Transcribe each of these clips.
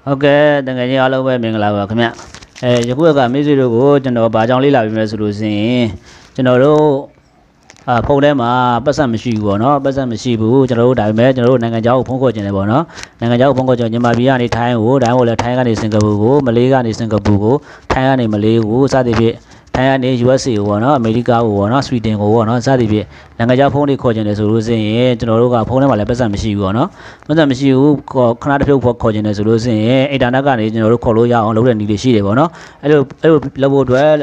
Okay, dengan ni alam apa minggu lalu kami. Juga kami sudah go, jenama bajang lila bimel solusi. Jenama phone mà bắt sang mình xíu nó bắt sang mình xíu cho nó đại mẹ cho nó nàng cháu phong có chuyện này nó nàng cháu phong có chuyện nhưng mà bây giờ này thái hồ đại hồ là thái cái này Singapore Malaysia cái này Singapore thái cái này Malaysia sao thì biết thái cái này USA nó America nó Sweden nó sao thì biết nàng cháu phong đi có chuyện này rồi thì cho nó cái phone mà lại bắt sang mình xíu nó bắt sang mình xíu có khả năng phiếu có chuyện này rồi thì cái đàn cái này cho nó có lối vào lối lên đi xíu đấy nó là bộ đuôi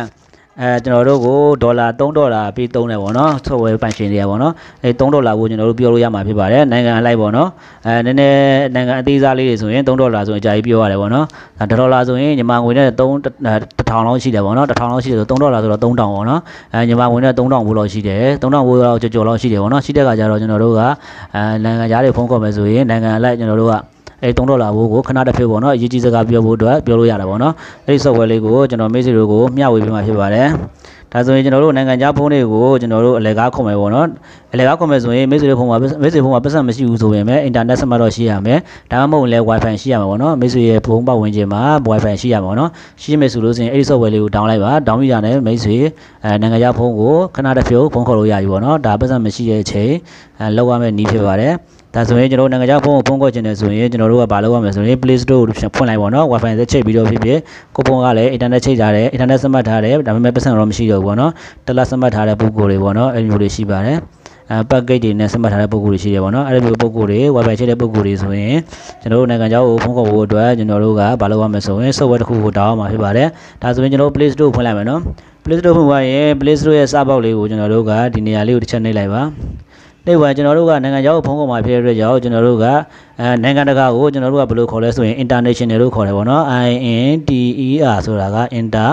cho nó có $3 pi tông này bọn nó so với bản chuyện này bọn nó $3 của cho nó biểu ra mà phải bảo đấy này lại bọn nó nên này tí ra đi rồi $3 rồi chạy biểu lại bọn nó $1 rồi nhưng mà người này tông thằng nó xí đấy bọn nó thằng nó xí rồi $3 rồi tông đồng bọn nó nhưng mà người này tông đồng vừa xí đấy tông đồng vừa cho nó xí đấy bọn nó xí đấy cả giờ cho nó đâu cả này giá để phong có mấy rồi này lại cho nó đâu cả $3ကိုခဏတစ်ဖြုတ်ပေါ့နော်အရေးကြီးစကားပြောဖို့အတွက်ပြောလို့ရတာပေါ့နော်အဲ့ဒီ software လေးကိုကျွန်တော် message တွေကိုမျှဝေပေးမှာဖြစ်ပါတယ်ဒါဆိုရင်ကျွန်တော်တို့နိုင်ငံခြားဖုန်းတွေကိုကျွန်တော်တို့အလဲကားခေါ်မယ်ပေါ့နော်အလဲကားခေါ်မယ်ဆိုရင် message ဖုန်းမှာ message ဖုန်းမှာပတ်စံမရှိဘူးဆိုရင်လည်း internet ဆက်မှတ်တော့ရှိရမယ်ဒါမှမဟုတ်လည်း wifi ရှိရမှာပေါ့နော် message ရဲ့ဖုန်းပတ်ဝန်းကျင်မှာ wifi ရှိရမှာပေါ့နော်ရှိမယ်ဆိုလို့ဆိုရင်အဲ့ဒီ software လေးကို down လိုက်ပါ down ပြီးတာနဲ့ message နိုင်ငံခြားဖုန်းကိုခဏတစ်ဖြုတ်ဖုန်းခေါ်လို့ရပြီပေါ့နော်ဒါပတ်စံမရှိတဲ့အချိန်လောက်ရမယ့်နည်းဖြစ်ပါတယ်ဒါဆိုရင်ကျွန်တော်နိုင်ငံခြားဖုန်းကိုဖုန်းခေါ်ခြင်းနဲ့ဆိုရင်ကျွန်တော်တို့ကဘာလုပ်ရမလဲဆိုရင် Play Store ကိုဖွင့်လိုက်ပါတော့ Wi-Fi နဲ့ချိတ်ပြီးတော့ဖြစ်ဖြစ်ကိုဖုန်းကလည်း internet ချိတ်ထားတယ် internet ဆက်မှတ်ထားတယ်ဒါပေမဲ့ပတ်စံတော့မရှိတော့ဘူးပေါ့နော်တက်လက်ဆက်မှတ်ထားတဲ့ပုဂ္ဂိုလ်တွေပေါ့နော်အဲ့လိုတွေရှိပါတယ်package တွေနဲ့ဆက်မှတ်ထားတဲ့ပုဂ္ဂိုလ်တွေရှိတယ်ပေါ့နော်အဲ့ဒီပုဂ္ဂိုလ်တွေ Wi-Fi ချိတ်တဲ့ပုဂ္ဂိုလ်တွေဆိုရင်ကျွန်တော်တို့နိုင်ငံခြားကိုဖုန်းခေါ်ဖို့အတွက်ကျွန်တော်တို့ကဘာလုပ်ရမလဲဆိုရင် software တစ်ခုကို download မှာဖြစ်ပါတယ်ဒါဆိုရင်ကျွန်တော် Play Store ဖွင့်လိုက်မယ်နော် Play Store ဖွင့်သွားရင် Play Store ရဲ့စာပေါက်လေးကိုကျွန်တော်တို့ကဒီနေရာလေးကိုတစ်ချက်နှိပ်လိုက်ပါနေ့ဝါကျွန်တော်တို့ကနိုင်ငံခြားကိုဖုန်းခေါ်မှာဖြစ်တဲ့အတွက်ကြောင့်ကျွန်တော်တို့ကနိုင်ငံတကာကိုကျွန်တော်တို့ကဘယ်လိုခေါ်လဲဆိုရင် international လို့ခေါ်တယ်ပေါ့နော် INTER ဆိုတာက inter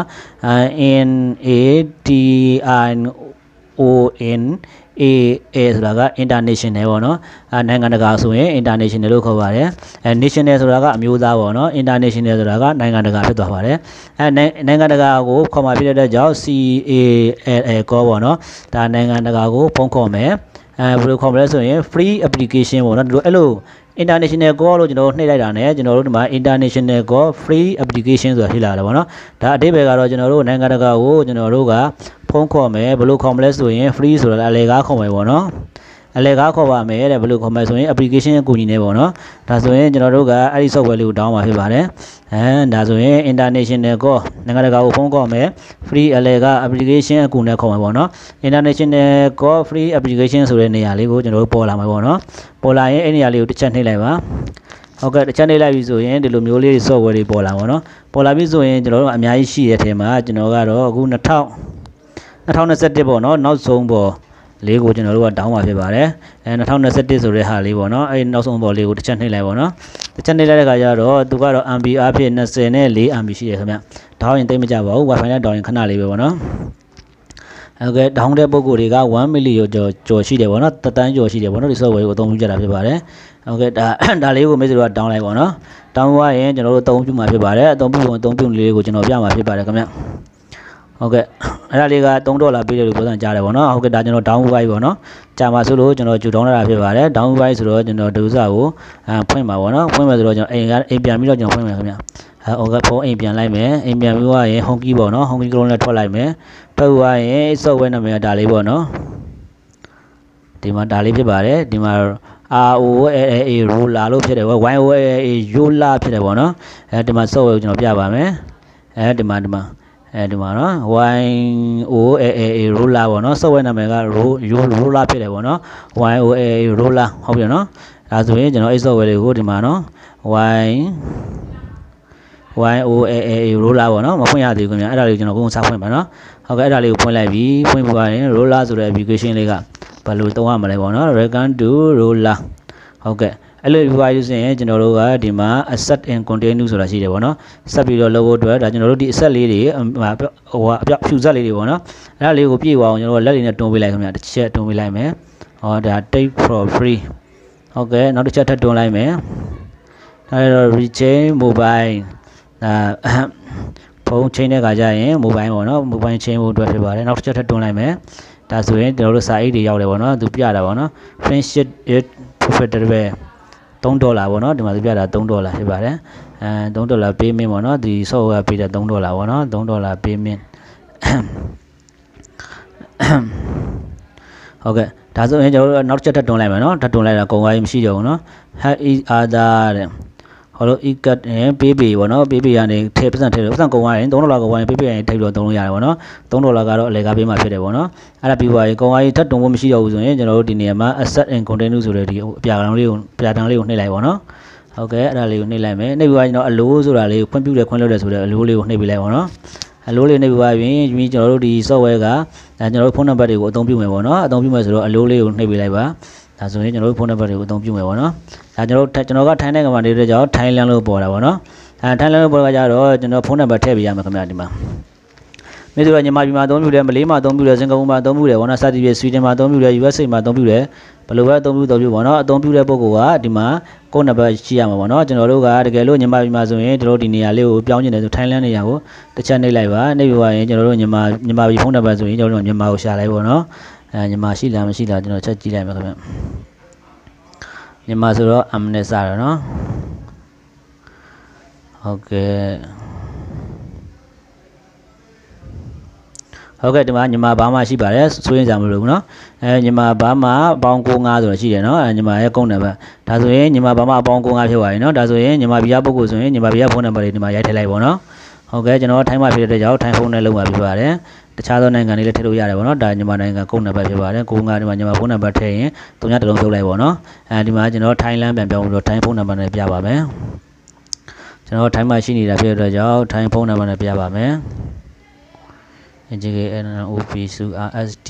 NATIONA ဆိုတာက international ပေါ့နော်နိုင်ငံတကာဆိုရင် international လို့ခေါ်ပါတယ်national ဆိုတာကအမျိုးသားပေါ့နော် international ဆိုတာကနိုင်ငံတကာဖြစ်သွားပါတယ်နိုင်ငံတကာကိုခေါ်မှာဖြစ်တဲ့အတွက်ကြောင့် CALL ကောပေါ့နော်ဒါနိုင်ငံတကာကိုဖုန်းခေါ်မယ်ဘယ်လိုခေါ်မလဲဆိုရင် free application ပေါ့နော်ဒီလိုအဲ့လို international call လို့ကျွန်တော်နှိပ်လိုက်တာ ਨੇ ကျွန်တော်တို့ဒီမှာ international call free application ဆိုတာဖြစ်လာတယ်ပေါ့နော်ဒါအဓိပ္ပာယ်ကတော့ကျွန်တော်တို့နိုင်ငံတကာကိုကျွန်တော်တို့ကဖုန်းခေါ်မယ်ဘယ်လိုခေါ်မလဲဆိုရင် free ဆိုတာအလဲကားခေါ်မယ်ပေါ့နော်အလဲကားခေါ်ပါမယ်တဲ့ဘယ်လိုခေါ်မလဲဆိုရင် application အကူအညီနဲ့ပေါ့နော်ဒါဆိုရင်ကျွန်တော်တို့ကအဲ့ဒီ software လေးကို down မှာဖြစ်ပါတယ်ဒါဆိုရင် international call နိုင်ငံတကာကိုဖုန်းခေါ်မယ် free အလဲကား application အကူနဲ့ခေါ်မှာပေါ့နော် international call free application ဆိုတဲ့နေရာလေးကိုကျွန်တော်တို့ပေါ်လာမှာပေါ့နော်ပေါ်လာရင်အဲ့နေရာလေးကိုတစ်ချက်နှိပ်လိုက်ပါဟုတ်ကဲ့တစ်ချက်နှိပ်လိုက်ပြီဆိုရင်ဒီလိုမျိုးလေး software တွေပေါ်လာပါတော့ပေါ်လာပြီဆိုရင်ကျွန်တော်တို့အများကြီးရှိတဲ့အထဲမှာကျွန်တော်ကတော့အခု2021ပေါ့နော်နောက်ဆုံးပေါ်လေးကိုကျွန်တော်တို့က down မှာဖြစ်ပါတယ်2021ဆိုတဲ့ဟာလေးပေါ့နော်အဲ့နောက်ဆုံးပေါ်လေးကိုတစ်ချက်နှိပ်လိုက်ပေါ့နော်တစ်ချက်နှိပ်လိုက်တဲ့ခါကျတော့သူကတော့ MB အဖြစ်20နဲ့4 MB ရှိတယ်ခင်ဗျဒေါင်းရင်တိတ်မကြပါဘူး Wi-Fi နဲ့ဒေါင်းရင်ခဏလေးပဲပေါ့နော်ဟုတ်ကဲ့ဒေါင်းတဲ့ပုံကိုယ်တွေက1 million ကျော်ရှိတယ်ပေါ့နော်တန်းကျော်ရှိတယ်ပေါ့နော်ဒီ software ကိုအသုံးပြုကြတာဖြစ်ပါတယ်ဟုတ်ကဲ့ဒါလေးကိုမိတ်ဆွေတို့က down လိုက်ပေါ့နော် down သွားရင်ကျွန်တော်တို့အသုံးပြုမှာဖြစ်ပါတယ်အသုံးပြုလေးကိုကျွန်တော်ပြမှာဖြစ်ပါတယ်ခင်ဗျဟုတ်ကဲ့အဲ့ဒါလေးက$3ပေးတယ်လို့ပြောစမ်းကြားတယ်ပေါ့နော်ဟုတ်ကဲ့ဒါကျွန်တော် down ဝိုင်းပေါ့နော်ကြာမှာဆိုလို့ကျွန်တော်ဂျူတောင်းလာတာဖြစ်ပါတယ် down ဝိုင်းဆိုတော့ကျွန်တော်ဒုစကိုဖွင့်ပါပေါ့နော်ဖွင့်မယ်ဆိုတော့ကျွန်တော်အိမ်ပြန်ပြီးတော့ကျွန်တော်ဖွင့်မယ်ခင်ဗျဟုတ်ကဲ့ဖုန်းအိမ်ပြန်လိုက်မယ်အိမ်ပြန်ပြီးသွားရင် home key ပေါ့နော် home key ကလုံးနဲ့ထွက်လိုက်မယ်ထွက်သွားရင် software နာမည်ကဒါလေးပေါ့နော်ဒီမှာဒါလေးဖြစ်ပါတယ်ဒီမှာROLA roller လို့ဖြစ်တယ်ပေါ့ YOLA roller ဖြစ်တယ်ပေါ့နော်ဒီမှာ software ကိုကျွန်တော်ပြပါမယ်ဒီမှာနော် YOLA roller ပေါ့နော် software နာမည်က roller ဖြစ်တယ်ပေါ့နော် YOLA roller ဟုတ်ပြီနော်ဒါဆိုရင်ကျွန်တော်အဲ့ software လေးကိုဒီမှာနော် YOLA roller ပေါ့နော်မဖွင့်ရသေးဘူးခင်ဗျအဲ့ဒါလေးကိုကျွန်တော်ကုန်စဖွင့်ပါနော်ဟုတ်ကဲ့အဲ့ဒါလေးကိုဖွင့်လိုက်ပြီဖွင့်ပြီးရင် roller ဆိုတဲ့ application လေးကဘယ်လိုသုံးရမလဲပေါ့နော် Return to roller ဟုတ်ကဲ့အဲ့လိုပြောရရင်ကျွန်တော်တို့ကဒီမှာ asset and continue ဆိုတာရှိတယ်ပေါ့နော်ဆက်ပြီးတော့လုပ်ဖို့အတွက်ဒါကျွန်တော်တို့ဒီ asset လေးတွေအပြဖြူဆက်လေးတွေပေါ့နော်အဲ့ဒါလေးကိုပြည့်သွားအောင်ကျွန်တော်တို့လက်လေးနဲ့တွန်းပေးလိုက်ခင်ဗျတစ်ချက်တွန်းပေးလိုက်မယ်ဟောဒါ take for free ဟုတ်ကဲ့နောက်တစ်ချက်ထပ်တွန်းလိုက်မယ်အဲ့တော့ rechain mobile ဖုန်းချိန်တဲ့ခါကျရင် mobile ပေါ့နော် mobile ချိန်ဖို့အတွက်ဖြစ်ပါတယ်နောက်တစ်ချက်ထပ်တွန်းလိုက်မယ်ဒါဆိုရင်ကျွန်တော်တို့စာအိတ်တွေရောက်တယ်ပေါ့နော်သူပြတာပေါ့နော် friendship it profitable $3ပေါ့နော်ဒီမှာသူပြတာ$3ဖြစ်ပါတယ် $3 payment ပေါ့နော်ဒီ software ပေးတဲ့$3ပေါ့နော်$3 payment ဟုတ်ကဲ့ဒါဆိုရင်ကျွန်တော်တို့နောက်တစ်ချက်ထပ်တွန်းလိုက်မယ်နော်ထပ်တွန်းလိုက်တာကုန်သွားပြီမရှိတော့ဘူးနော် have each other တဲ့ဟောလို့ e-cut ပေးပေပေါ့နော်ပေးပေကနေထည့်ပတ်စံထည့်လို့ပတ်စံကုန်သွားရင်$3ကုန်သွားရင်ပေးပေရင်ထိပ်လို့သုံးလို့ရတယ်ပေါ့နော်$3ကတော့အလဲကားပေးမှဖြစ်တယ်ပေါ့နော်အဲ့ဒါပြီးသွားရင်ကုန်သွားရင်ထပ်တွန်းဖို့မရှိတော့ဘူးဆိုရင်ကျွန်တော်တို့ဒီနေရာမှာ asset and continue ဆိုတဲ့ဒီအပြာတန်းလေးကိုနှိပ်လိုက်ပေါ့နော်ဟုတ်ကဲ့အဲ့ဒါလေးကိုနှိပ်လိုက်မယ်နှိပ်ပြီးသွားရင်တော့အလိုးဆိုတာလေးကိုခွင့်ပြုတယ်ခွင့်လွှတ်တယ်ဆိုတဲ့အလိုးလေးကိုနှိပ်ပေးလိုက်ပေါ့နော်အလိုးလေးနှိပ်ပြီးသွားရင်ကျွန်တော်တို့ဒီ software ကကျွန်တော်တို့ဖုန်းနံပါတ်တွေကိုအသုံးပြုမယ်ပေါ့နော်အသုံးပြုမယ်ဆိုတော့အလိုးလေးကိုနှိပ်ပေးလိုက်ပါဒါဆိုရင်ကျွန်တော်တို့ဖုန်းနံပါတ်တွေကိုအသုံးပြုမယ်ပေါ့နော်ဒါကျွန်တော်ကထိုင်းနိုင်ငံမှာနေတဲ့ကြောင့်ထိုင်းလန်လို့ပေါ်တာပေါ့နော်ထိုင်းလန်လို့ပေါ်တာကြတော့ကျွန်တော်ဖုန်းနံပါတ်ထည့်ပေးရမှာခင်ဗျာဒီမှာမြေဆိုတော့ညီမပြည်မှာအသုံးပြုတယ်မလေးမှာအသုံးပြုတယ်စင်ကာပူမှာအသုံးပြုတယ်ပေါ့နော်စသည်ဖြင့်ဆွီဒင်မှာအသုံးပြုတယ် USA မှာအသုံးပြုတယ်ဘယ်လိုပဲအသုံးပြုပေါ့နော်အသုံးပြုတဲ့ပုဂ္ဂိုလ်ကဒီမှာကိုယ့်နံပါတ်ရှိရမှာပေါ့နော်ကျွန်တော်တို့ကတကယ်လို့ညီမပြည်မှာဆိုရင်တို့ဒီနေရာလေးကိုပြောင်းကျင်တယ်ဆိုထိုင်းလန်နေရာကိုတစ်ချက်နှိပ်လိုက်ပါနှိပ်ပြီးသွားရင်ကျွန်တော်တို့ညီမပြည်ဖုန်းနံပါတ်ဆိုရင်ကျွန်တော်တို့ညီမကိုရှာလိုက်ပေါ့နော်ညီမရှိလားမရှိလားကျွန်တော်ချက်ကြည့်လိုက်မယ်ခင်ဗျညီမဆိုတော့ M နဲ့စတာနော်ဟုတ်ကဲ့ဒီမှာညီမဘာမှရှိပါတယ်ဆိုရင်ကြမလို့နော်ညီမဘာမှပေါင်း95ဆိုတော့ရှိတယ်နော်ညီမရဲ့ကုန်းနံပါတ်ဒါဆိုရင်ညီမဘာမှပေါင်း95ဖြစ်သွားပြီနော်ဒါဆိုရင်ညီမဘီယာပုဂ္ဂိုလ်ဆိုရင်ညီမဘီယာဖုန်းနံပါတ်လေးဒီမှာရိုက်ထည့်လိုက်ပေါ့နော်ဟုတ်ကဲ့ကျွန်တော်ထိုင်းမှာဖြစ်တဲ့ကြောင့်ထိုင်းဖုန်းနဲ့လုံးဝပြပါတယ်တခြားသောနိုင်ငံတွေလည်းထည့်လို့ရတယ်ပေါ့နော်ဒါညီမနိုင်ငံကုန်းနံပါတ်ဖြစ်ပါတယ်95ဒီမှာညီမဖုန်းနံပါတ်ထည့်ရင်3ညတစ်လုံးဖြုတ်လိုက်ပေါ့နော်ဒီမှာကျွန်တော်ထိုင်းလမ်းပြန်ပြောင်းပြီးတော့ထိုင်းဖုန်းနံပါတ်နဲ့ပြပါမယ်ကျွန်တော်ထိုင်းမှာရှိနေတာဖြစ်တဲ့ကြောင့်ထိုင်းဖုန်းနံပါတ်နဲ့ပြပါမယ်NJKNOP SURSD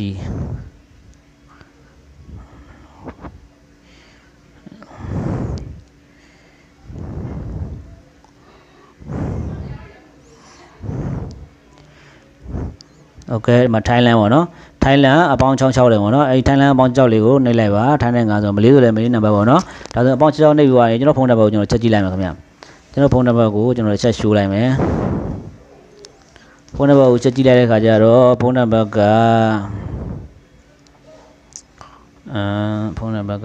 โอเคဒီမှာထိုင်းလန်ပေါ့နော်ထိုင်းလန်အပေါင်း66တယ်ပေါ့နော်အဲဒီထိုင်းလန်အပေါင်း66လေးကိုနှိပ်လိုက်ပါထိုင်းလန်9ဆိုမလေးဆိုလည်းမလေးနံပါတ်ပေါ့နော်ဒါဆိုအပေါင်း66နှိပ်ပြီးသွားရင်ကျွန်တော်ဖုန်းနံပါတ်ကိုကျွန်တော်ချက်ကြည့်လိုက်မယ်ခင်ဗျကျွန်တော်ဖုန်းနံပါတ်ကိုကျွန်တော်ချက်ရှိုးလိုက်မယ်ဖုန်းနံပါတ်ကိုချက်ကြည့်လိုက်တဲ့အခါကျတော့ဖုန်းနံပါတ်ကဖုန်းနံပါတ်က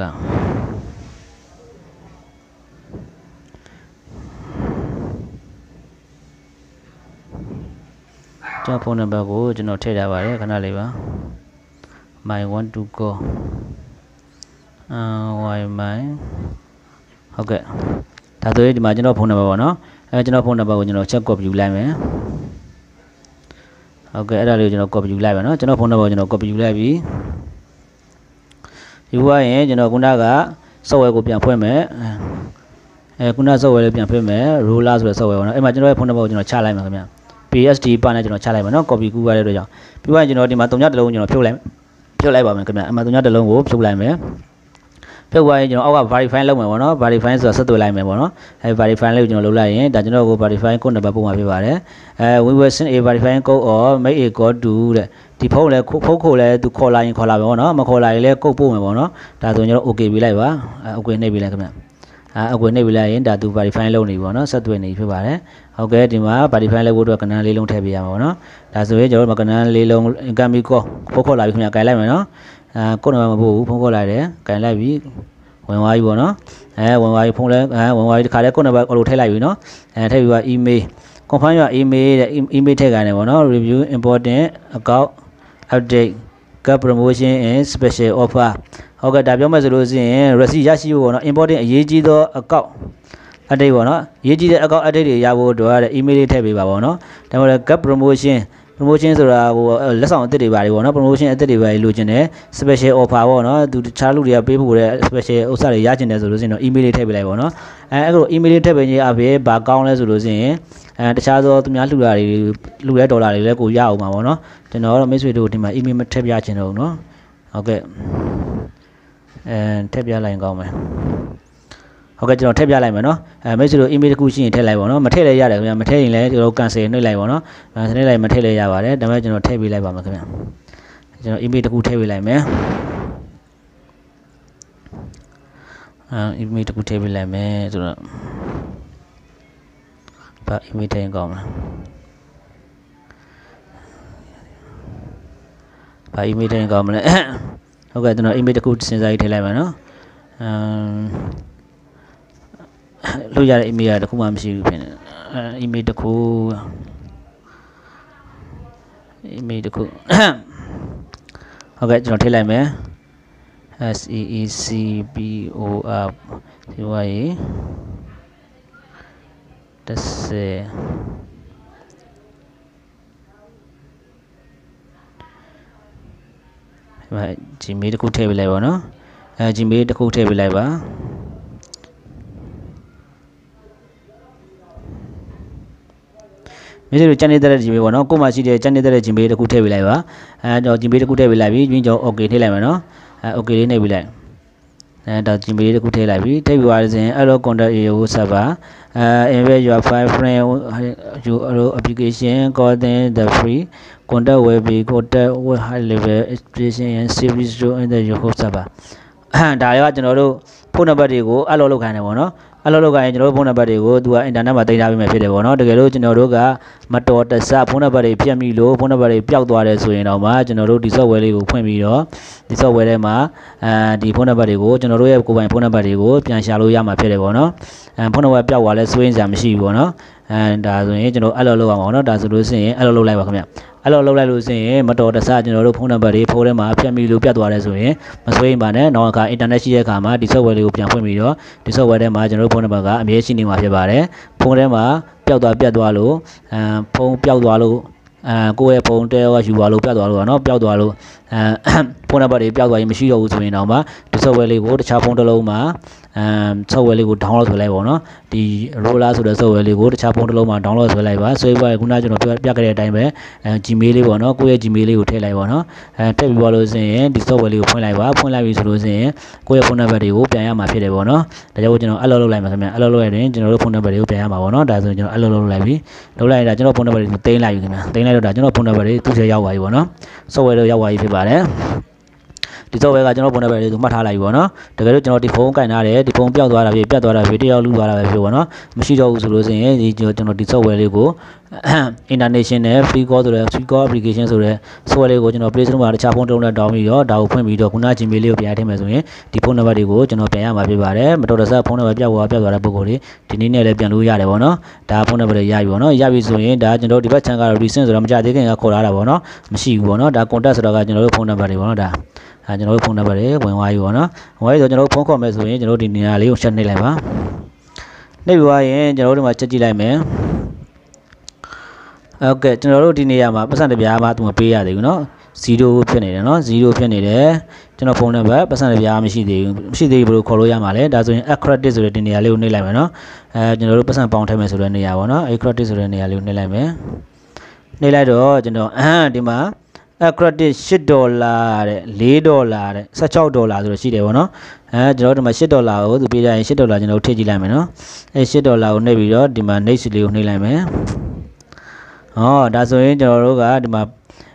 ကျွန်တော်ဖုန်းနံပါတ်ကိုကျွန်တော်ထည့်ထားပါတယ်ခဏလေးပါ my want to go why my ဟုတ်ကဲ့ဒါဆိုရင်ဒီမှာကျွန်တော်ဖုန်းနံပါတ်ပေါ့နော်ကျွန်တော်ဖုန်းနံပါတ်ကိုကျွန်တော်ချက် copy ယူလိုက်မယ်ဟုတ်ကဲ့အဲ့ဒါလေးကိုကျွန်တော် copy ယူလိုက်ပါနော်ကျွန်တော်ဖုန်းနံပါတ်ကိုကျွန်တော် copy ယူလိုက်ပြီယူသွားရင်ကျွန်တော်ခုနက software ကိုပြန်ဖွင့်မယ်ခုန software လေးပြန်ဖွင့်မယ် roller ဆိုတဲ့ software ပေါ့နော်အဲ့မှာကျွန်တော်ရဲ့ဖုန်းနံပါတ်ကိုကျွန်တော်ချလိုက်မှာခင်ဗျ PSD ပါနဲ့ကျွန်တော်ချလိုက်ပါနော် copy ကူးရတဲ့အတွက်ကြောင့်ပြီးသွားရင်ကျွန်တော်ဒီမှာ3ညတစ်လုံးကျွန်တော်ဖြုတ်လိုက်ပါမယ်ခင်ဗျအမှ3ညတစ်လုံးကိုဖြုတ်လိုက်မယ်ဖြုတ်သွားရင်ကျွန်တော်အောက်က verify လုပ်မယ်ပေါ့နော် verify ဆိုတာဆက်သွယ်လိုက်မယ်ပေါ့နော်verify လေးကိုကျွန်တော်လုပ်လိုက်ရင်ဒါကျွန်တော်ကို verify code နံပါတ်ပို့မှာဖြစ်ပါတယ် we will send a verifying code or make a call to တဲ့ဒီဖုန်းလဲဖုန်းခိုလဲသူခေါ်လာရင်ခေါ်လာမယ်ပေါ့နော်မခေါ်လာရင်လဲ code ပို့မယ်ပေါ့နော်ဒါဆိုကျွန်တော် okay ပေးလိုက်ပါokay နှိပ်ပေးလိုက်ခင်ဗျအခုနှိပ်ပေးလိုက်ရင်ဒါသူ verify လုပ်နေပြီပေါ့နော်ဆက်သွယ်နေဖြစ်ပါတယ်ဟုတ်ကဲ့ဒီမှာ verify လုပ်ဖို့အတွက်ကဏ္ဍလေးလုံးထည့်ပေးရမှာပေါ့နော်ဒါဆိုရင်ကျွန်တော်တို့ကဏ္ဍလေးလုံး income call ဖုန်းခေါ်လာပြီခင်ဗျကင်လိုက်မယ်နော်ကိုယ်နံပါတ်မပို့ဘူးဖုန်းခေါ်လိုက်တယ်ကင်လိုက်ပြီဝင်သွားပြီပေါ့နော်ဝင်သွားပြီဖုန်းလဲဝင်သွားပြီဒီခါလဲကိုယ်နံပါတ်အော်လိုထည့်လိုက်ပြီနော်ထည့်ပြီးတော့ email confirm your email တဲ့ email ထည့်ခိုင်းတယ်ပေါ့နော် review important account update cut promotion and special offer ဟုတ်ကဲ့ဒါပြောမှဆိုလို့ရှိရင် receipt ရရှိဖို့ပေါ့နော် important အရေးကြီးသော account update ပေါ့နော်အရေးကြီးတဲ့ account update တွေရဖို့အတွက်တဲ့ email လေးထည့်ပေးပါပေါ့နော်ဒါမှမဟုတ် cut promotion ဆိုတာဟိုလက်ဆောင်အသစ်တွေပါတယ်ပေါ့နော် promotion အသစ်တွေပါတယ်လိုချင်တယ် special offer ပေါ့နော်သူတခြားလူတွေကပေးဖို့တဲ့ special ဥစ္စာတွေရချင်တယ်ဆိုလို့ရှိရင်တော့ email လေးထည့်ပေးလိုက်ပေါ့နော်အဲ့လို email လေးထည့်ပေးခြင်းအပြင်ဘာကောင်းလဲဆိုလို့ရှိရင်တခြားသောသူများလှူတာတွေလှူတဲ့ဒေါ်လာတွေလည်းကိုရအောင်ပါပေါ့နော်ကျွန်တော်တော့မိတ်ဆွေတို့ဒီမှာ email မထည့်ပြချင်တော့ဘူးနော်ဟုတ်ကဲ့ထည့်ပြလိုက်ရင်ကောင်းမယ်ဟုတ်ကဲ့ကျွန်တော်ထည့်ပြလိုက်မယ်နော်မိတ်ဆွေတို့ email တစ်ခုရှိရင်ထည့်လိုက်ပါနော်မထည့်လည်းရတယ်ခင်ဗျာမထည့်ရင်လည်းကျွန်တော် cancel နှိပ်လိုက်ပါနော်နှိပ်လိုက်မထည့်လည်းရပါတယ်ဒါပေမဲ့ကျွန်တော်ထည့်ပေးလိုက်ပါမယ်ခင်ဗျာကျွန်တော် email တစ်ခုထည့်ပေးလိုက်မယ်email တစ်ခုထည့်ပေးလိုက်မယ်ဆိုတော့ဘာ email ထည့်ရင်ကောင်းမလားဘာ email ထည့်ရင်ကောင်းမလဲဟုတ်ကဲ့ကျွန်တော် email တစ်ခုစဉ်းစားရေးထည့်လိုက်ပါနော်လို့ရတဲ့ email တခုမှမရှိဘူးဖြစ်နေ email တခု email တခုဟုတ်ကဲ့ကျွန်တော်ထည့်လိုက်မယ် SEECBOR ဒီဝါရေးGmail တခုထည့်ပေးလိုက်ပါနော်Gmail တခုထည့်ပေးလိုက်ပါမိစေတို့ချန်နေတဲ့ Gmail ပေါ့နော်ကိုမှရှိတဲ့ချန်နေတဲ့ Gmail တခုထည့်ပေးလိုက်ပါတော့ Gmail တခုထည့်ပေးလိုက်ပြီပြီးကျွန်တော် OK ထည့်လိုက်မယ်နော်OK လေးနှိပ်ပေးလိုက်ဒါ Gmail တခုထည့်လိုက်ပြီထည့်ပြီးသွားရင်အဲ့တော့ contact AO server invite your file friend your application calling the free contact will be contact with high level expression and service in the your server ဒါတွေကကျွန်တော်တို့ဖုန်းနံပါတ်တွေကိုအလောလုပ်ခိုင်းတယ်ပေါ့နော်အလောလုပ်ခိုင်းရင်ကျွန်တော်တို့ဖုန်းနံပါတ်တွေကိုသူကအင်တာနက်မှာတင်ထားပေးမယ်ဖြစ်တယ်ပေါ့နော်တကယ်လို့ကျွန်တော်တို့ကမတော်တဆဖုန်းနံပါတ်တွေဖြတ်မိလို့ဖုန်းနံပါတ်တွေပျောက်သွားတယ်ဆိုရင်တော့မှကျွန်တော်တို့ဒီ software လေးကိုဖွင့်ပြီးတော့ဒီ software ထဲမှာဒီဖုန်းနံပါတ်တွေကိုကျွန်တော်တို့ရဲ့ကိုယ်ပိုင်ဖုန်းနံပါတ်တွေကိုပြန်ရှာလို့ရမှာဖြစ်တယ်ပေါ့နော်ဖုန်းနံပါတ်ပျောက်သွားလဲစိုးရင်စရာမရှိဘူးပေါ့နော်ဒါဆိုရင်ကျွန်တော်အဲ့လိုလုပ်အောင်ပေါ့နော်ဒါဆိုလို့ရှိရင်အဲ့လိုလုပ်လိုက်ပါခင်ဗျအဲ့လိုလုပ်လိုက်လို့ရှိရင်မတော်တဆကျွန်တော်တို့ဖုန်းနံပါတ်တွေဖုန်းထဲမှာဖြတ်မိလို့ပြတ်သွားတယ်ဆိုရင်မစိုးရင်ပါနဲ့နောက်အခါ internet ရှိတဲ့အခါမှာဒီ software လေးကိုပြန်ဖွင့်ပြီးတော့ဒီ software ထဲမှာကျွန်တော်တို့ဖုန်းနံပါတ်ကအမြဲရှိနေမှာဖြစ်ပါတယ်ဖုန်းထဲမှာပျောက်သွားပြတ်သွားလို့ဖုန်းပျောက်သွားလို့ကိုယ့်ရဲ့ဖုန်းတဲရောယူသွားလို့ပြတ်သွားလို့နော်ပျောက်သွားလို့ဖုန်းနံပါတ်တွေပျောက်သွားရင်မရှိတော့ဘူးဆိုရင်တော့မှဒီ software လေးကိုတခြားဖုန်းတစ်လုံးမှာsoftware လေးကို download ဆွဲလိုက်ပါတော့ဒီ roller ဆိုတဲ့ software လေးကိုတခြားဖုန်းတစ်လုံးမှာ download ဆွဲလိုက်ပါဆွဲပါခုနကကျွန်တော်ပြခဲ့တဲ့အတိုင်းပဲGmail လေးပေါ့နော်ကိုယ့်ရဲ့ Gmail လေးကိုထည့်လိုက်ပါတော့ထည့်ပြီးသွားလို့ဆိုရင်ဒီ software လေးကိုဖွင့်လိုက်ပါဖွင့်လိုက်ပြီဆိုလို့ဆိုရင်ကိုယ့်ရဲ့ဖုန်းနံပါတ်တွေကိုပြန်ရမှာဖြစ်တယ်ပေါ့နော်ဒါကြောင့်ကျွန်တော်အဲ့လိုလုပ်လိုက်မှာခင်ဗျအဲ့လိုလုပ်ရရင်ကျွန်တော်တို့ဖုန်းနံပါတ်တွေကိုပြန်ရမှာပေါ့နော်ဒါဆိုရင်ကျွန်တော်အဲ့လိုလုပ်လိုက်ပြီလုပ်လိုက်ရင်ဒါကျွန်တော်ဖုန်းနံပါတ်တွေကိုတင်လိုက်ပြီခင်ဗျတင်လိုက်တော့ဒါကျွန်တော်ဖုန်းနံပါတ်တွေသူ့ထဲရောက်သွားပြီပေါ့နော် software တွေရောက်သွားပြီဖြစ်ပါတယ်ဒီ software ကကျွန်တော်ဖုန်းနံပါတ်တွေကိုမှတ်ထားလိုက်ပြီပေါ့နော်တကယ်လို့ကျွန်တော်ဒီဖုန်းကင်ထားတယ်ဒီဖုန်းပျောက်သွားတာဖြစ်ပြတ်သွားတာဖြစ်တယောက်လူသွားတာပဲဖြစ်ပေါ့နော်မရှိတော့ဘူးဆိုလို့ဆိုရင်ဒီကျွန်တော်ဒီ software လေးကို international free call ဆိုတဲ့ free call application ဆိုတဲ့ software လေးကိုကျွန်တော် Play Store မှာတခြားဖုန်းတစ်လုံးနဲ့ download ပြီးတော့ဒါကိုဖွင့်ပြီးတော့ခုန Gmail လေးကိုပြန်ထည့်မယ်ဆိုရင်ဒီဖုန်းနံပါတ်တွေကိုကျွန်တော်ပြန်ရမှာဖြစ်ပါတယ်မတော်တဆဖုန်းနံပါတ်ပျောက်သွားတဲ့ပုံကိုယ်တွေဒီနေ့နဲ့လည်းပြန်လို့ရတယ်ပေါ့နော်ဒါဖုန်းနံပါတ်တွေရပြီပေါ့နော်ရပြီဆိုရင်ဒါကျွန်တော်ဒီဘက် channel ကတော့ recent ဆိုတော့မကြသေးခင်ကခေါ်လာတာပေါ့နော်မရှိဘူးပေါ့နော်ဒါ contact ဆိုတော့ကကျွန်တော်တို့ဖုန်းနံပါတ်တွေပေါ့နော်ဒါကျွန်တော်တို့ဖုန်းနံပါတ်တွေဝင်သွားပြီပေါ့နော်ဝင်သွားပြီဆိုကျွန်တော်တို့ဖုန်းခေါ်မယ်ဆိုရင်ကျွန်တော်တို့ဒီနေရာလေးကို set နှိပ်လိုက်ပါနှိပ်ပြီးသွားရင်ကျွန်တော်တို့ဒီမှာချက်ကြည့်လိုက်မယ်ဟုတ်ကဲ့ကျွန်တော်တို့ဒီနေရာမှာပတ်စံတစ်ပြားမှသူမပေးရသေးဘူးเนาะ0ဖြစ်နေတယ်เนาะ0ဖြစ်နေတယ်ကျွန်တော်ဖုန်းနံပါတ်ပတ်စံတစ်ပြားမရှိသေးဘူးဘယ်လိုခေါ်လို့ရမှာလဲဒါဆိုရင် accredit ဆိုတဲ့ဒီနေရာလေးကိုနှိပ်လိုက်မယ်เนาะကျွန်တော်တို့ပတ်စံပေါင်းထည့်မယ်ဆိုတဲ့နေရာပေါ့เนาะ accredit ဆိုတဲ့နေရာလေးကိုနှိပ်လိုက်မယ်နှိပ်လိုက်တော့ကျွန်တော်ဒီမှာaccredit $8တဲ့$4တဲ့$16ဆိုတော့ရှိတယ်ပေါ့နော်ကျွန်တော်တို့ဒီမှာ$8ကိုသူပေးကြရင်$8ကျွန်တော်ထည့်ကြည့်လိုက်မယ်နော်$8ကိုနှိပ်ပြီးတော့ဒီမှာ next လေးကိုနှိပ်လိုက်မယ်ဒါဆိုရင်ကျွန်တော်တို့ကဒီမှာ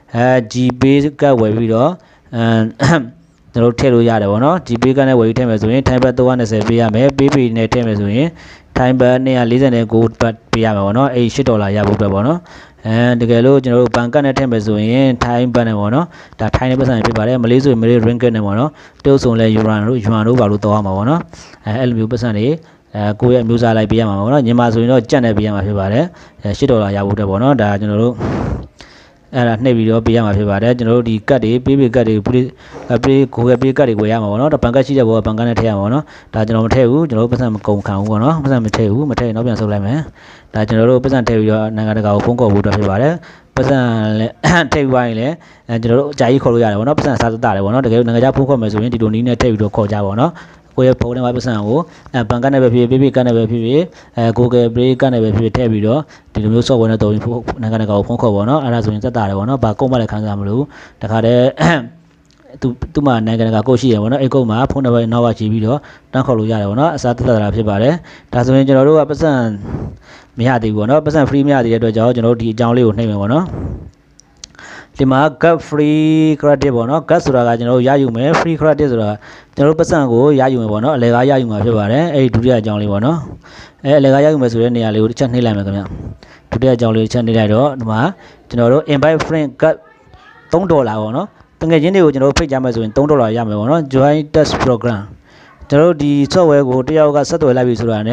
GPay ကဝယ်ပြီးတော့ကျွန်တော်ထည့်လို့ရတယ်ပေါ့နော် GPay ကနဲ့ဝယ်ပြီးထည့်မယ်ဆိုရင် time back 320ပေးရမယ် PayPay နဲ့ထည့်မယ်ဆိုရင် time back 249 ဘတ်ပေးရမယ်ပေါ့နော်အဲ့$8ရဖို့အတွက်ပေါ့နော်တကယ်လို့ကျွန်တော်တို့ဘဏ်ကတ်နဲ့ထည့်မယ်ဆိုရင် time ဘတ်နဲ့ပေါ့နော်ဒါ time နဲ့ပတ်စံဖြစ်ပါတယ်မလေးဆိုရင်မလေး ringgit နဲ့ပေါ့နော်တုပ်ဆုံလဲ yuan တို့ဘာလို့တောင်းရမှာပေါ့နော်အဲ့လိုမျိုးပတ်စံတွေကိုယ့်ရဲ့မျိုးစားလိုက်ပေးရမှာပေါ့နော်ညီမဆိုရင်တော့ကြက်နဲ့ပေးရမှာဖြစ်ပါတယ်$8ရဖို့အတွက်ပေါ့နော်ဒါကျွန်တော်တို့အဲ့ဒါနှိပ်ပြီးတော့ပေးရမှာဖြစ်ပါတယ်ကျွန်တော်တို့ဒီကတ်တွေပေးကတ်တွေGoogle Pay ကတ်တွေကိုရမှာပေါ့နော်ဘဏ်ကတ်ရှိတဲ့ဘောကဘဏ်ကတ်နဲ့ထည့်ရမှာပေါ့နော်ဒါကျွန်တော်မထည့်ဘူးကျွန်တော်တို့ပတ်စံမကုန်ခံဘူးပေါ့နော်ပတ်စံမထည့်ဘူးမထည့်ရင်တော့ပြန်ဆုပ်လိုက်မယ်ဒါကျွန်တော်တို့ပတ်စံထည့်ပြီးတော့နိုင်ငံတကာကိုဖုန်းခေါ်ဖို့အတွက်ဖြစ်ပါတယ်ပတ်စံလည်းထည့်ပြီးသွားရင်လည်းကျွန်တော်တို့အကြာကြီးခေါ်လို့ရတယ်ပေါ့နော်ပတ်စံစားသက်တာတယ်ပေါ့နော်တကယ်လို့နိုင်ငံခြားဖုန်းခေါ်မယ်ဆိုရင်ဒီလိုနည်းနဲ့ထည့်ပြီးတော့ခေါ်ကြပါပေါ့နော်ကိုယ့်ရဲ့ဖုန်းထဲမှာပတ်စံကိုဘဏ်ကတ်နဲ့ပဲဖြစ်PayPayကတ်နဲ့ပဲဖြစ်Google Pay ကတ်နဲ့ပဲဖြစ်ထည့်ပြီးတော့ဒီလိုမျိုး software နဲ့တုံးပြီးနိုင်ငံတကာကိုဖုန်းခေါ်ပေါ့နော်အဲ့ဒါဆိုရင်သက်တာတယ်ပေါ့နော်ဘာကုန်းမလည်းခံစားမလို့တခါတည်းသူ့မှာနိုင်ငံတကာကိုရှိရပေါ့နော်အဲ့ကုန်းမှာဖုန်းနံပါတ်နောက်ကကြည့်ပြီးတော့တန်းခေါ်လို့ရတယ်ပေါ့နော်အစားသက်တာဖြစ်ပါတယ်ဒါဆိုရင်ကျွန်တော်တို့ကပတ်စံမရသေးဘူးပေါ့နော်ပတ်စံ free မရသေးတဲ့အတွက်ကြောင့်ကျွန်တော်တို့ဒီအကြောင်းလေးကိုနှိပ်မယ်ပေါ့နော်ဒီမှာ get free credit ပေါ့နော် get ဆိုတာကကျွန်တော်တို့ရယူမယ် free credit ဆိုတာကျွန်တော်တို့ပတ်စံကိုရယူမယ်ပေါ့နော်အလယ်ကားရယူမှာဖြစ်ပါတယ်အဲ့ဒီဒုတိယအကြောင်းလေးပေါ့နော်အလယ်ကားရယူမယ်ဆိုတဲ့နေရာလေးကိုတစ်ချက်နှိပ်လိုက်မယ်ခင်ဗျဒုတိယအကြောင်းလေးတစ်ချက်နှိပ်လိုက်တော့ဒီမှာကျွန်တော်တို့ invite friend get $3ပေါ့နော်တကယ်ချင်းတွေကိုကျွန်တော်တို့ဖိတ်ကြမယ်ဆိုရင်$3ရမယ်ပေါ့နော် join test program ကျွန်တော်တို့ဒီ software ကိုတယောက်ကဆက်သွယ်လိုက်ပြီဆိုတာနဲ့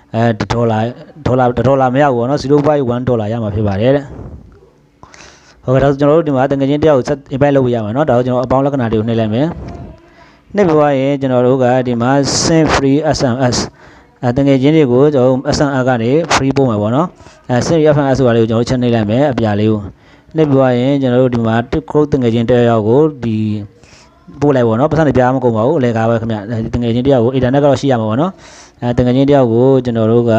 $1မရဘူးပေါ့နော် $0.1 ရမှာဖြစ်ပါတယ်တဲ့ဟုတ်ကဲ့ဒါဆိုကျွန်တော်တို့ဒီမှာတကယ်ချင်းတယောက်ကို invite လုပ်ပြရမှာเนาะဒါတော့ကျွန်တော်အပေါင်းလက္ခဏာတွေကိုနှိပ်လိုက်မယ်နှိပ်ပြသွားရင်ကျွန်တော်တို့ကဒီမှာ send free SMS တကယ်ချင်းတွေကိုကျွန်တော် SMS ကနေ free ပို့မှာပေါ့နော်send free SMS ဆိုတာလေးကိုကျွန်တော်ချက်နှိပ်လိုက်မယ်အပြာလေးကိုနှိပ်ပြသွားရင်ကျွန်တော်တို့ဒီမှာ code တကယ်ချင်းတယောက်ကိုဒီပို့လိုက်ပေါ့နော်ပတ်စံတွေပြားမကုန်ပါဘူးအလဲကားပဲခင်ဗျတကယ်ချင်းတယောက်ကို internet ကတော့ရှိရမှာပေါ့နော်တကယ်ချင်းတယောက်ကိုကျွန်တော်တို့က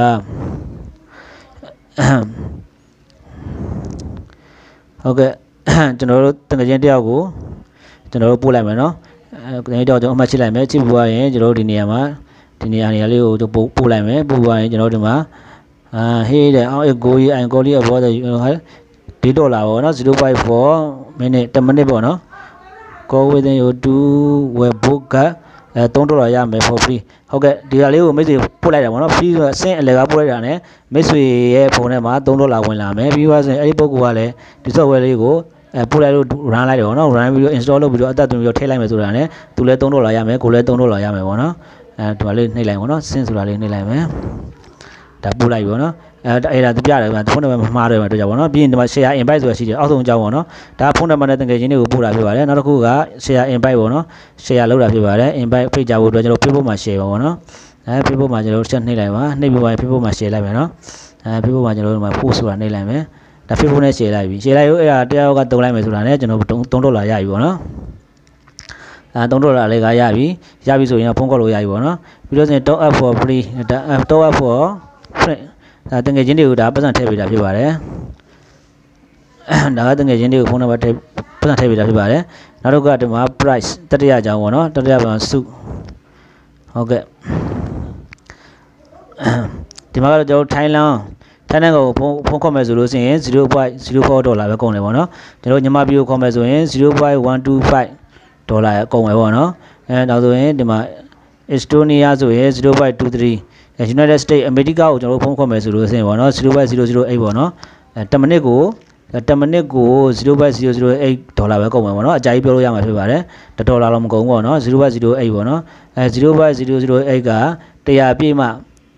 ဟုတ်ကဲ့ကျွန်တော်တို့တကယ်ချင်းတယောက်ကိုကျွန်တော်တို့ပို့လိုက်မယ်နော်တကယ်ချင်းတယောက်ကျွန်တော်အမှတ်ချစ်လိုက်မယ်ချစ်ပြီးသွားရင်ကျွန်တော်တို့ဒီနေရာမှာဒီနေရာလေးကိုပို့လိုက်မယ်ပို့သွားရင်ကျွန်တော်တို့ဒီမှာဟေးတဲ့အောင်ကိုကြီးအိုင်ကိုလေးအဘောတဲ့$4ပေါ့နော် 0.4 minute 10 minute ပေါ့နော် go within your to web book က$3ရမယ် for free ဟုတ်ကဲ့ဒီဟာလေးကိုမိတ်ဆွေပို့လိုက်တာပေါ့နော် free ဆိုတော့အဆင့်အလယ်ကပို့လိုက်တာ ਨੇ မိတ်ဆွေရဲ့ဖုန်းထဲမှာ$3ဝင်လာမယ်ပြီးသွားဆိုရင်အဲ့ဒီပုဂ္ဂိုလ်ကလည်းဒီ software လေးကိုပို့လိုက်လို့ run လိုက်တယ်ပေါ့နော် run ပြီးတော့ install လုပ်ပြီးတော့အသက်သွင်းပြီးတော့ထည့်လိုက်မယ်ဆိုတာ ਨੇ သူလည်း$3ရမယ်ကိုလည်း$3ရမယ်ပေါ့နော်ဒီမှာလေးနှိပ်လိုက်ပေါ့နော် sin ဆိုတာလေးနှိပ်လိုက်မယ်ဒါပို့လိုက်ပြီပေါ့နော်အဲ့ဒါသူပြတယ်ဖုန်းနံပါတ်မမှားတယ်တော့ကြပါတော့ပြီးရင်ဒီမှာ share invite ဆိုတာရှိတယ်အောက်ဆုံးအကြောင်းပေါ့နော်ဒါဖုန်းနံပါတ်နဲ့တကယ်ချင်းတွေကိုပို့တာဖြစ်ပါတယ်နောက်တစ်ခုက share invite ပေါ့နော် share လုပ်တာဖြစ်ပါတယ် invite ဖိတ်ကြဖို့အတွက်ကျွန်တော် Facebook မှာ share ပါပေါ့နော်Facebook မှာကျွန်တော်ချက်နှိပ်လိုက်ပါနှိပ်ပြီးသွားရင် Facebook မှာ share လိုက်မယ်နော်Facebook မှာကျွန်တော်တို့မှာ post ဆိုတာနှိပ်လိုက်မယ်ဒါ Facebook နဲ့ share လိုက်ပြီ share လိုက်လို့အဲ့ဒါတယောက်ကတုံးလိုက်မယ်ဆိုတာ ਨੇ ကျွန်တော်$3ရပြီပေါ့နော်$3လေးကရပြီဆိုရင်ဖုန်းခေါ်လို့ရပြီပေါ့နော်ပြီးတော့ဆိုရင် top up for free top up for free ဒါတကယ်ချင်းတွေကိုဒါပတ်စံထည့်ပေးတာဖြစ်ပါတယ်ဒါကတကယ်ချင်းတွေကိုဖုန်းနံပါတ်ထည့်ပတ်စံထည့်ပေးတာဖြစ်ပါတယ်နောက်တစ်ခုကဒီမှာ price တတိယအကြောင်းပေါ့နော်တတိယပါစုဟုတ်ကဲ့ဒီမှာကတော့ကျွန်တော်ထိုင်းလန်ကိုဖုန်းခေါ်မယ်ဆိုလို့ရှိရင်$0.04ပဲကုန်တယ်ပေါ့နော်ကျွန်တော်မြန်မာပြည်ကိုခေါ်မယ်ဆိုရင်$0.125ကုန်မယ်ပေါ့နော်နောက်ဆိုရင်ဒီမှာ Estonia ဆိုရင်$0.23 United States အမေရိကကိုကျွန်တော်ဖုန်းခေါ်မယ်ဆိုလို့ရှိရင်ပေါ့နော်$0.008ပေါ့နော်10မိနစ်ကို$0.008ပဲကုန်မှာပေါ့နော်အကြိုက်ပြောလို့ရမှာဖြစ်ပါတယ်$1တော့မကုန်ဘူးပေါ့နော်$0.08ပေါ့နော်$0.008က100ပြည့်မှ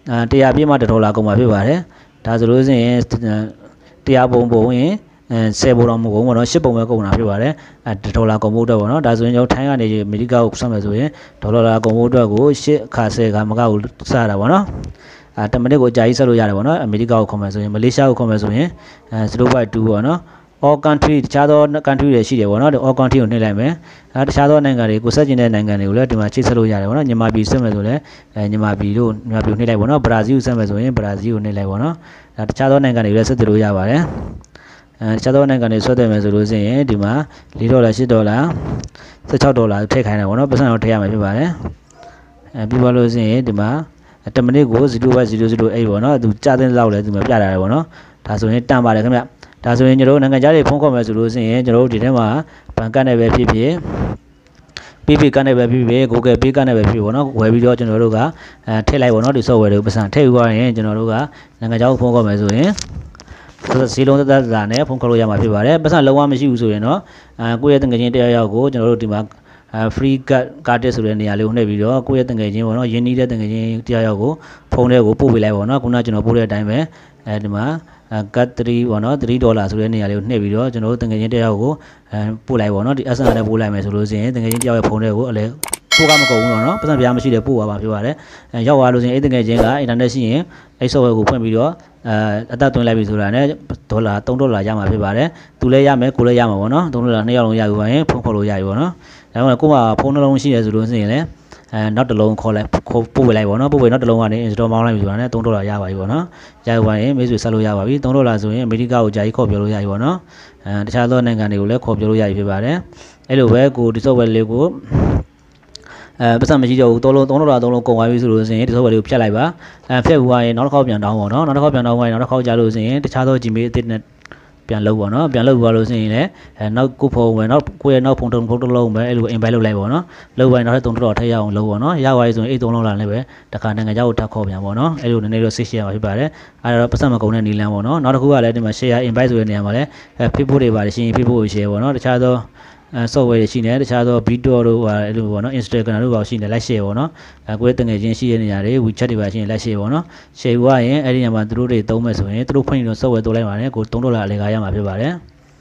$1ကုန်မှာဖြစ်ပါတယ်ဒါဆိုလို့ရှိရင်100ပုံရင်10ပုံတော့မကုန်ဘူးပေါ့နော်10ပုံပဲကုန်တာဖြစ်ပါတယ်$1ကုန်ဖို့အတွက်ပေါ့နော်ဒါဆိုရင်ကျွန်တော်ထိုင်းကနေအမေရိကကိုဆက်မယ်ဆိုရင်$ကုန်ဖို့အတွက်ကို8ခါ10ခါမကဘူးစရတာပေါ့နော်10မိနစ်ကိုအကြာကြီးဆက်လို့ရတယ်ပေါ့နော်အမေရိကကိုခေါ်မယ်ဆိုရင်မလေးရှားကိုခေါ်မယ်ဆိုရင်0.2ပေါ့နော် all country တခြားသော country တွေရှိတယ်ပေါ့နော် all country ကိုနှိပ်လိုက်မယ်တခြားသောနိုင်ငံတွေကိုဆက်ကျင်တဲ့နိုင်ငံတွေကိုလည်းဒီမှာချိတ်ဆက်လို့ရတယ်ပေါ့နော်မြန်မာပြည်ဆက်မယ်ဆိုလည်းမြန်မာပြည်ကိုနှိပ်လိုက်ပေါ့နော်ဘရာဇီးကိုဆက်မယ်ဆိုရင်ဘရာဇီးကိုနှိပ်လိုက်ပေါ့နော်တခြားသောနိုင်ငံတွေလည်းဆက်သွယ်လို့ရပါတယ်တခြားသောနိုင်ငံတွေဆွဲတယ်မယ်ဆိုလို့ရှိရင်ဒီမှာ$4 $8 $16ထည့်ခိုင်းတယ်ပေါ့နော်ပတ်စံတော့ထည့်ရမှာဖြစ်ပါတယ်ပြီးပါလို့ရှိရင်ဒီမှာ10မိနစ်ကို$0.008ပေါ့နော်သူကြာတဲ့လောက်လဲဒီမှာပြတာတယ်ပေါ့နော်ဒါဆိုရင်တန်ပါတယ်ခင်ဗျဒါဆိုရင်ကျွန်တော်နိုင်ငံခြားတွေဖုန်းခေါ်မယ်ဆိုလို့ရှိရင်ကျွန်တော်တို့ဒီထဲမှာဘဏ်ကတ်နဲ့ပဲဖြစ်ဖြစ် PP ကတ်နဲ့ပဲဖြစ်ဖြစ် Google Pay ကတ်နဲ့ပဲဖြစ်ပေါ့နော်ဝယ်ပြီးတော့ကျွန်တော်တို့ကထည့်လိုက်ပေါ့နော်ဒီ software တွေကိုပတ်စံထည့်ပြီးသွားရင်ကျွန်တော်တို့ကနိုင်ငံခြားကိုဖုန်းခေါ်မယ်ဆိုရင်စီလုံးသက်သာနဲ့ဖုန်းခေါ်လို့ရမှာဖြစ်ပါတယ်ပတ်စံလုံးဝမရှိဘူးဆိုရင်တော့ကိုယ့်ရဲ့တငယ်ချင်းတရားရောက်ကိုကျွန်တော်တို့ဒီမှာfree card ဆိုတဲ့နေရာလေးကိုနှိပ်ပြီးတော့ကိုယ့်ရဲ့တငယ်ချင်းပေါ့နော်ရင်းနှီးတဲ့တငယ်ချင်းတရားရောက်ကိုဖုန်းထဲကိုပို့ပေးလိုက်ပေါ့နော်ခုနကကျွန်တော်ပို့တဲ့အတိုင်းပဲဒီမှာcard 3ပေါ့နော်$3ဆိုတဲ့နေရာလေးကိုနှိပ်ပြီးတော့ကျွန်တော်တို့တငယ်ချင်းတရားကိုပို့လိုက်ပေါ့နော်ဒီ SMS နဲ့ပို့လိုက်မယ်ဆိုလို့ရှိရင်တငယ်ချင်းတရားရဲ့ဖုန်းထဲကိုအလဲပို့ကမကုန်ဘူးနော်ပတ်စံပြားမရှိတဲ့ပို့သွားပါဖြစ်ပါတယ်ရောက်သွားလို့ရှိရင်အဲ့တငယ်ချင်းက internet ရှိရင်အဲ့ software ကိုဖွင့်ပြီးတော့အသက်သွင်းလိုက်ပြီဆိုတာနဲ့$3ရမှာဖြစ်ပါတယ်သူလည်းရမယ်ကိုလည်းရမှာပေါ့နော်$3နှစ်ယောက်လုံးရပြီပါရင်ဖုန်းခေါ်လို့ရပြီပေါ့နော်ဒါမှမဟုတ်ကို့မှာဖုန်းနှလုံးရှိတယ်ဆိုလို့ရှိရင်လည်းနောက်တစ်လုံးခေါ်လိုက်ပို့ပေးလိုက်ပေါ့နော်ပို့ပေးနောက်တစ်လုံးကနေ install မောင်းလိုက်ပြီဆိုတာနဲ့$3ရပါပြီပေါ့နော်ရပါရင်မိတ်ဆွေဆက်လို့ရပါပြီ$3ဆိုရင်အမေရိကကိုကြာကြီးခေါ်ပြောလို့ရပြီပေါ့နော်တခြားသောနိုင်ငံတွေကိုလည်းခေါ်ပြောလို့ရပြီဖြစ်ပါတယ်အဲ့လိုပဲကိုဒီ software လေးကိုပတ်စံမရှိတော့ဘူး$3ကုန်သွားပြီဆိုလို့ရှိရင်ဒီ software လေးကိုဖြတ်လိုက်ပါဖြတ်ပြီးသွားရင်နောက်တစ်ခေါက်ပြန်တောင်းပေါ့နော်နောက်တစ်ခေါက်ပြန်တောင်းသွားရင်နောက်တစ်ခေါက်ကြာလို့ရှိရင်တခြားသော Gmail အသစ်နဲ့ပြန်လုပ်ပေါ့နော်ပြန်လုပ်သွားလို့ရှိရင်လည်းနောက်ကိုဖုန်းပဲနောက်ကိုယ့်ရဲ့နောက်ဖုန်းတစ်လုံးပဲအဲ့လို invite လုပ်လိုက်ပေါ့နော်လုပ်ပိုင်းနောက်$3ထည့်ရအောင်လုပ်ပေါ့နော်ရပါပြီဆိုရင်$3လာလည်းပဲတခါနိုင်ငံခြားကိုထပ်ခေါ်ပြန်ပေါ့နော်အဲ့လိုနည်းနည်းတော့ share ရမှာဖြစ်ပါတယ်အဲ့တော့ပတ်စံမကုန်တဲ့နီလန်းပေါ့နော်နောက်တစ်ခုကလည်းဒီမှာ share invite ဆိုတဲ့နေရာမှာလည်း Facebook တွေပါတယ်ရှင် Facebook ကို share ပေါ့နော်တခြားသော software ရှိနေတခြားသော video တို့ဟာအဲ့လိုပေါ့နော် Instagram တို့ပါရှိနေ like share ပေါ့နော်ကိုယ့်တငယ်ချင်းရှိတဲ့နေရာတွေ WeChat တွေပါရှိရင် like share ပေါ့နော် share ရရင်အဲ့ဒီနေရာမှာသူတို့တွေသုံးမယ်ဆိုရင်သူတို့ဖွင့်ပြီးတော့ software တိုးလိုက်ပါတယ်ကို$3အလေကားရမှာဖြစ်ပါတယ်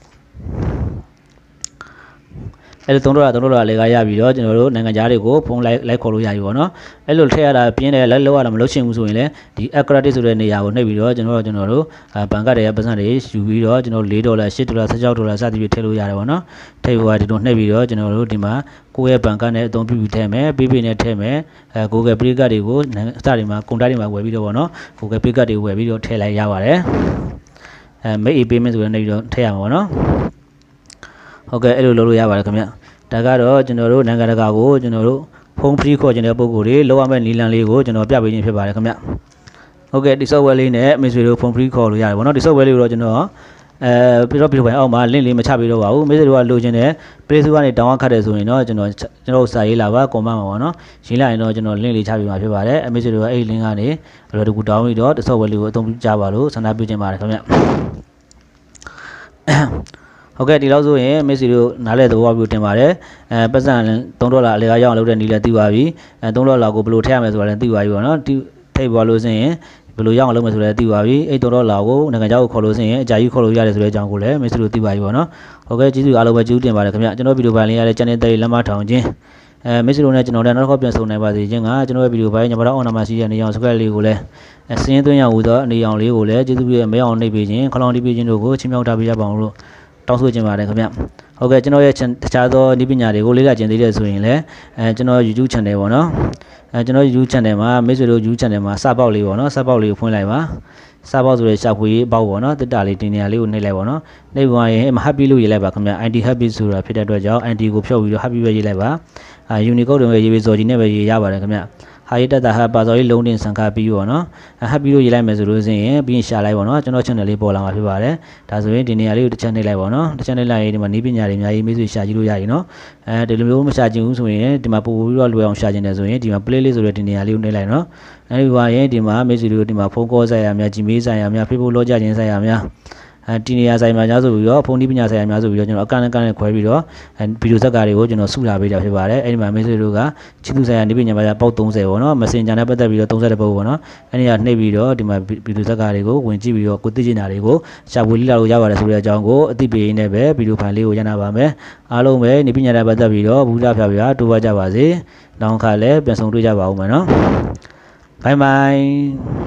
အဲ့လို$3လေကားရပြီးတော့ကျွန်တော်တို့နိုင်ငံခြားတွေကိုဖုန်းလိုက်ခေါ်လို့ရပြီပေါ့နော်အဲ့လိုထည့်ရတာပြင်းတယ်လိုက်လောက်ရတာမလုပ်ချင်ဘူးဆိုရင်လည်းဒီ accredit ဆိုတဲ့နေရာကိုနှိပ်ပြီးတော့ကျွန်တော်တို့ဘဏ်ကတွေပတ်စံတွေယူပြီးတော့ကျွန်တော်$4 $8 $16စသည်ဖြင့်ထည့်လို့ရတယ်ပေါ့နော်ထည့်ဖို့ကဒီလိုနှိပ်ပြီးတော့ကျွန်တော်တို့ဒီမှာကိုယ့်ရဲ့ဘဏ်ကနဲ့အသုံးပြုပြီးထည့်မယ် PP နဲ့ထည့်မယ်Google Pay ကတွေကိုအစတွေမှာကွန်တိုက်တွေမှာဝယ်ပြီးတော့ပေါ့နော် Google Pay ကတွေဝယ်ပြီးတော့ထည့်လိုက်ရပါတယ်make a payment ဆိုတဲ့နှိပ်ပြီးတော့ထည့်ရမှာပေါ့နော်ဟုတ်ကဲ့အဲ့လိုလုပ်လို့ရပါတယ်ခင်ဗျဒါကတော့ကျွန်တော်တို့နိုင်ငံတကာကိုကျွန်တော်တို့ဖုန်း free ခေါ်ခြင်းတဲ့ပုံကိုယ်တွေလောက်ရမယ့်နီလန်လေးကိုကျွန်တော်ပြပေးခြင်းဖြစ်ပါတယ်ခင်ဗျဟုတ်ကဲ့ဒီ software လေးနဲ့မိတ်ဆွေတို့ဖုန်း free ခေါ်လို့ရတယ်ပေါ့နော်ဒီ software လေးကိုတော့ကျွန်တော်ပြီးတော့ပိုင်းအောက်မှာ link လေးမချပေးတော့ပါဘူးမိတ်ဆွေတို့ကလိုချင်တဲ့ Play Store ကနေ download ခတ်တယ်ဆိုရင်တော့ကျွန်တော်စာရေးလာပါ comment မှာပေါ့နော်ရေးလိုက်ရင်တော့ကျွန်တော် link လေးချပေးမှာဖြစ်ပါတယ်မိတ်ဆွေတို့ကအဲ့ဒီ link ကနေဘယ်လိုတကူ download ပြီးတော့ဒီ software လေးကိုအသုံးပြုကြပါလို့ဆန္ဒပြုချင်ပါတယ်ခင်ဗျဟုတ်ကဲ့ဒီလောက်ဆိုရင်မိတ်ဆွေတို့နားလဲသဘောပြုတင်ပါတယ်ပတ်စံ$3အလေကားရအောင်လုပ်တဲ့နည်းလည်းသိပါပြီ$3လောက်ကိုဘယ်လိုထည့်ရမလဲဆိုတာလည်းသိပါပြီပေါ့နော်ထိပ်ပေါ်လို့ဆိုရင်ဘယ်လိုရအောင်လုပ်မယ်ဆိုလည်းသိပါပြီအဲ့$3လောက်ကိုနိုင်ငံခြားကိုခေါ်လို့ဆိုရင်အကြာကြီးခေါ်လို့ရတယ်ဆိုတဲ့အကြောင်းကိုလည်းမိတ်ဆွေတို့သိပါပြီပေါ့နော်ဟုတ်ကဲ့ကျေးဇူးအားလုံးပဲကျေးဇူးတင်ပါတယ်ခင်ဗျကျွန်တော်ဗီဒီယိုဖိုင်လေးရတဲ့ channel တွေလက်မထောင်ခြင်းမိတ်ဆွေတို့နဲ့ကျွန်တော်လည်းနောက်တစ်ခေါက်ပြန်ဆုံနိုင်ပါစေခြင်းကကျွန်တော်ရဲ့ဗီဒီယိုဖိုင်ညမတော်အောင်နာမရှိတဲ့နေအောင် subscribe လေးကိုလည်းစင်းသွင်းရဟူသောအနေအောင်လေးကိုလည်းကျေးဇူးပြုမရအောင်နှိပ်ပေးခြင်းခလောင်တီးပေးခြင်းတို့ကိုချီးမြှောက်ထားပေးကြပါအောင်လို့တောင်းဆိုချင်ပါတယ်ခင်ဗျဟုတ်ကဲ့ကျွန်တော်ရဲ့တခြားသောနည်းပညာတွေကိုလေ့လာကျင်သေးတဲ့ဆိုရင်လည်းကျွန်တော် YouTube channel ပေါ့နော်ကျွန်တော် YouTube channel မှာမိတ်ဆွေတို့ YouTube channel မှာစပေါက်လေးပေါ့နော်စပေါက်လေးကိုဖွင့်လိုက်ပါစပေါက်ဆိုတဲ့ရှာဖွေရေးအပေါက်ပေါ့နော်တစ်တာလေးတင်နေရာလေးကိုနှိပ်လိုက်ပေါ့နော်နှိပ်သွားရင် happy လို့ရေးလိုက်ပါခင်ဗျ ID happy ဆိုတာဖြစ်တဲ့အတွက်ကြောင့် ID ကိုဖြုတ်ပြီးတော့ happy ပဲရေးလိုက်ပါUnicode တွေရေးပြီးဇော်ကြီးနဲ့ပဲရေးရပါတယ်ခင်ဗျဟာရတတာဟာပါဇော်ကြီးလုံးတင်ဆန်ခါပြီးပေါ့နော်happy လို့ရေးလိုက်မယ်ဆိုလို့ရှိရင်ပြီးရင်ရှာလိုက်ပေါ့နော်ကျွန်တော် channel လေးပေါ်လာမှာဖြစ်ပါတယ်ဒါဆိုရင်ဒီနေရာလေးကိုတစ်ချက်နှိပ်လိုက်ပေါ့နော်တစ်ချက်နှိပ်လိုက်ရင်ဒီမှာနည်းပညာတွေအများကြီးမိတ်ဆွေရှာကြည့်လို့ရရင်နော်ဒီလိုမျိုးမရှာကြည့်ဘူးဆိုရင်ဒီမှာပို့ပြီးတော့လွယ်အောင်ရှာကြည့်နေဆိုရင်ဒီမှာ playlist ဆိုတဲ့ဒီနေရာလေးကိုနှိပ်လိုက်နော်အဲဒီပါရင်ဒီမှာမိတ်ဆွေတို့ဒီမှာဖုန်းကောဆိုင်ရာများ Gmail ဆိုင်ရာများ Facebook လောကြခြင်းဆိုင်ရာများဒီနေရာဆိုင်မှာကြားဆိုပြီးတော့ဖုန်းဒီပညာဆိုင်ရာများဆိုပြီးတော့ကျွန်တော်အကန့်နဲ့ခွဲပြီးတော့ဗီဒီယိုဇက်ကားတွေကိုကျွန်တော်စုလာပေးတာဖြစ်ပါတယ်အဲ့ဒီမှာမိတ်ဆွေတို့ကချစ်သူဆိုင်ရာဒီပညာမှာပေါက်30ပေါ့နော် Messenger နဲ့ပတ်သက်ပြီးတော့30ပုတ်ပေါ့နော်အဲ့ဒီကနှိပ်ပြီးတော့ဒီမှာဗီဒီယိုဇက်ကားတွေကိုဝင်ကြည့်ပြီးတော့ကိုသိချင်တာတွေကိုရှာဖွေလေ့လာလို့ရပါတယ်ဆိုတဲ့အကြောင်းကိုအသိပေးရင်းနဲ့ပဲဗီဒီယိုဖိုင်လေးကိုရနာပါမယ်အားလုံးပဲဒီပညာနဲ့ပတ်သက်ပြီးတော့ဘူလာဖျားဖျားတိုးပါကြပါစေနောက်ခါလည်းပြန်ဆုံတွေ့ကြပါဦးမယ်နော်ဘိုင်ဘိုင်